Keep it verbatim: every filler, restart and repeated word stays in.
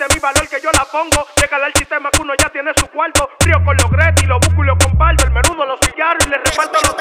de mi valor que yo la pongo. Llegale al sistema que uno ya tiene su cuarto. Frío con los Gretti, lo busco y lo comparto. El menudo, los cigarros y le reparto los